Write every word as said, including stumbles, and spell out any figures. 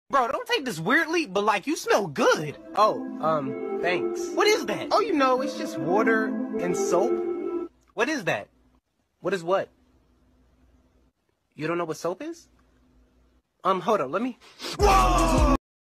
Bro, don't take this weirdly, but like you smell good. Oh, um, thanks. What is that? Oh, you know, it's just water and soap. What is that? What is what? You don't know what soap is? Um, hold on, let me... Whoa!